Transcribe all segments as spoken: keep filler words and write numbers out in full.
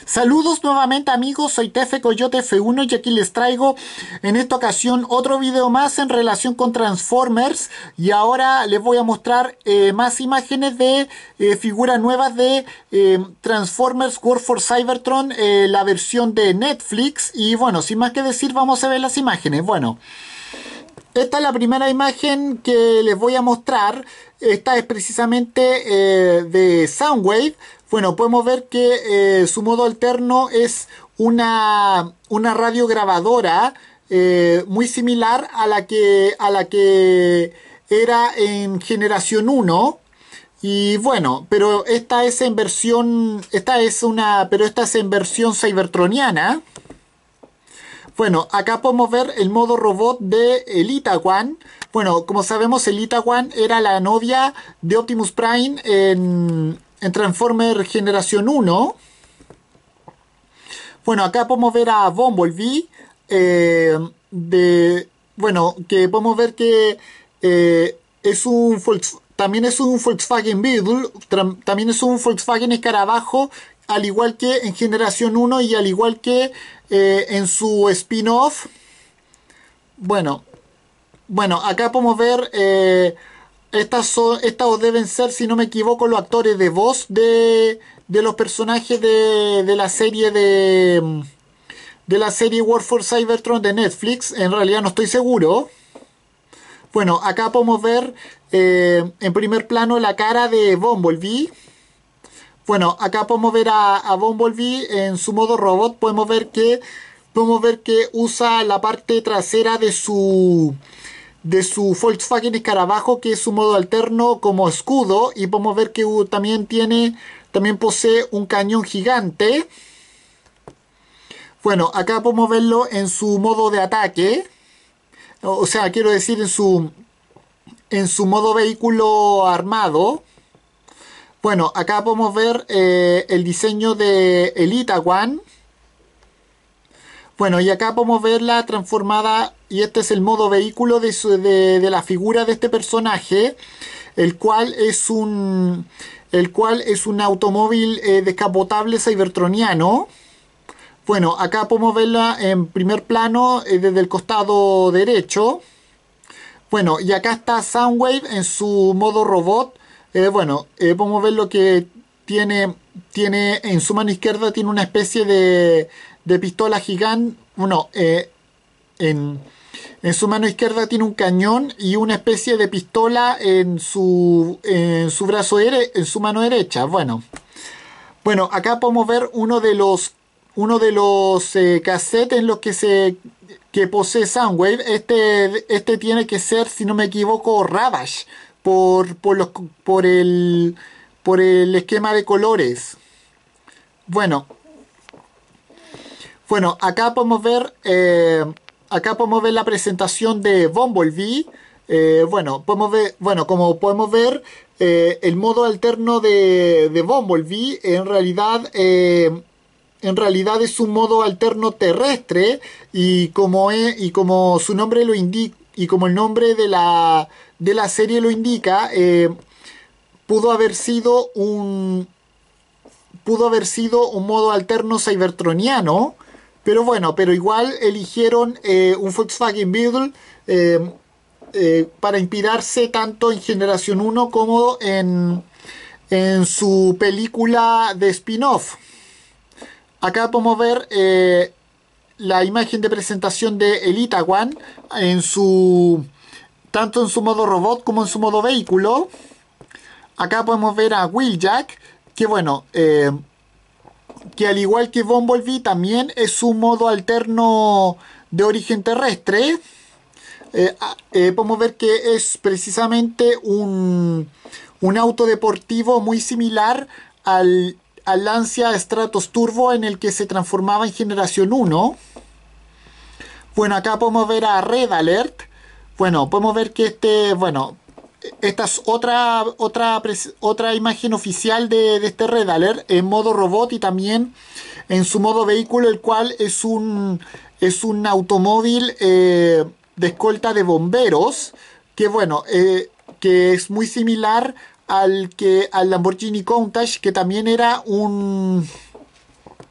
Saludos nuevamente amigos, soy Tefe Coyote F uno y aquí les traigo en esta ocasión otro video más en relación con Transformers y ahora les voy a mostrar eh, más imágenes de eh, figuras nuevas de eh, Transformers War for Cybertron, eh, la versión de Netflix. Y bueno, sin más que decir, vamos a ver las imágenes. Bueno, esta es la primera imagen que les voy a mostrar. Esta es precisamente eh, de Soundwave. Bueno, podemos ver que eh, su modo alterno es una, una radiograbadora eh, muy similar a la que, a la que era en generación uno. Y bueno, pero esta es en versión, esta es una, pero esta es en versión cybertroniana. Bueno, acá podemos ver el modo robot de Elita One. Bueno, como sabemos, Elita One era la novia de Optimus Prime en, en Transformer Generación uno. Bueno, acá podemos ver a Bumblebee. Eh, de, bueno, que podemos ver que eh, es un Volks- también es un Volkswagen Beetle. También es un Volkswagen Escarabajo, al igual que en Generación uno y al igual que eh, en su spin-off. Bueno, bueno, acá podemos ver, eh, estas, son, estas deben ser, si no me equivoco, los actores de voz de, de los personajes de, de la serie de, de la serie War for Cybertron de Netflix. En realidad no estoy seguro. Bueno, acá podemos ver eh, en primer plano la cara de Bumblebee. Bueno, acá podemos ver a, a Bumblebee en su modo robot. Podemos ver que podemos ver que usa la parte trasera de su de su Volkswagen Escarabajo, que es su modo alterno, como escudo. Y podemos ver que uh, también tiene también posee un cañón gigante. Bueno, acá podemos verlo en su modo de ataque. O sea, quiero decir en su en su modo vehículo armado. Bueno, acá podemos ver eh, el diseño de Elita One. Bueno, y acá podemos verla transformada, y este es el modo vehículo de, su, de, de la figura de este personaje, el cual es un, el cual es un automóvil eh, descapotable cybertroniano. Bueno, acá podemos verla en primer plano eh, desde el costado derecho. Bueno, y acá está Soundwave en su modo robot. Eh, bueno, eh, podemos ver lo que tiene, tiene en su mano izquierda, tiene una especie de, de pistola gigante. Bueno, eh, en, en su mano izquierda tiene un cañón y una especie de pistola en su, en su brazo dere- en su mano derecha. Bueno, bueno, acá podemos ver uno de los uno de los eh, cassettes en los que se que posee Soundwave. Este, este tiene que ser, si no me equivoco, Ravage por, por, los, por, el, por el esquema de colores. Bueno, bueno, acá podemos ver eh, acá podemos ver la presentación de Bumblebee. Eh, bueno, podemos ver, bueno, como podemos ver, eh, el modo alterno de, de Bumblebee en realidad eh, en realidad es un modo alterno terrestre, y como, es, y como su nombre lo indica, y como el nombre de la, de la serie lo indica, eh, pudo haber sido un pudo haber sido un modo alterno cybertroniano, pero bueno, pero igual eligieron eh, un Volkswagen Beetle eh, eh, para inspirarse tanto en Generación uno como en, en su película de spin-off. Acá podemos ver eh, la imagen de presentación de Elita One en su tanto en su modo robot como en su modo vehículo. Acá podemos ver a Wheeljack, que bueno, eh, que al igual que Bumblebee también es un modo alterno de origen terrestre. Eh, eh, podemos ver que es precisamente un, un auto deportivo muy similar al, al Lancia Stratos Turbo en el que se transformaba en Generación uno. Bueno, acá podemos ver a Red Alert. Bueno, podemos ver que este, bueno, esta es otra, otra, otra imagen oficial de, de este Red Alert en modo robot y también en su modo vehículo, el cual es un, es un automóvil eh, de escolta de bomberos, que bueno, eh, que es muy similar al, que, al Lamborghini Countach, que también era un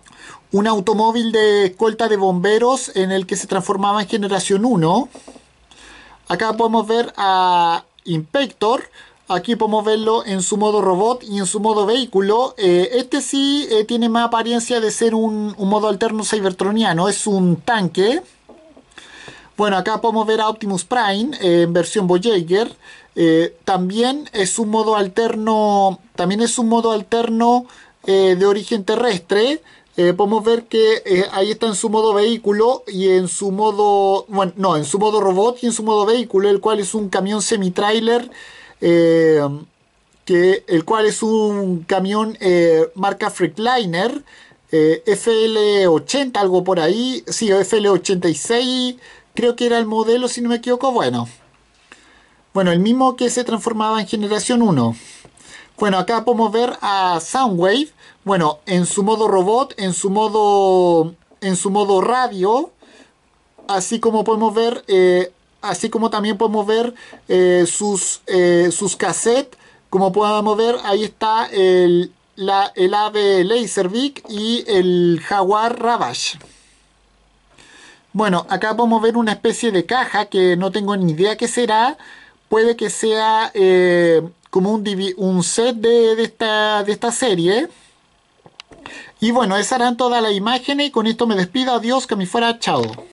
un automóvil de escolta de bomberos en el que se transformaba en generación uno. Acá podemos ver a Inspector. Aquí podemos verlo en su modo robot y en su modo vehículo. Eh, este sí eh, tiene más apariencia de ser un, un modo alterno cybertroniano. Es un tanque. Bueno, acá podemos ver a Optimus Prime eh, en versión Voyager. Eh, también es un modo alterno. También es un modo alterno eh, de origen terrestre. Eh, podemos ver que eh, ahí está en su modo vehículo y en su modo, bueno, no, en su modo robot y en su modo vehículo, el cual es un camión semi-trailer, eh, que, el cual es un camión eh, marca Freightliner, eh, F L ochenta, algo por ahí, sí, F L ochenta y seis, creo que era el modelo, si no me equivoco, bueno, bueno, el mismo que se transformaba en generación uno. Bueno, acá podemos ver a Soundwave. Bueno, en su modo robot, en su modo, en su modo radio, así como podemos ver, eh, así como también podemos ver eh, sus, eh, sus cassettes. Como podemos ver, ahí está el, la, el ave Laserbeak y el jaguar Ravage. Bueno, acá podemos ver una especie de caja que no tengo ni idea qué será. Puede que sea eh, como un, un set de, de, esta, de esta serie. Y bueno, esas eran todas las imágenes y con esto me despido. Adiós, que me fuera, chao.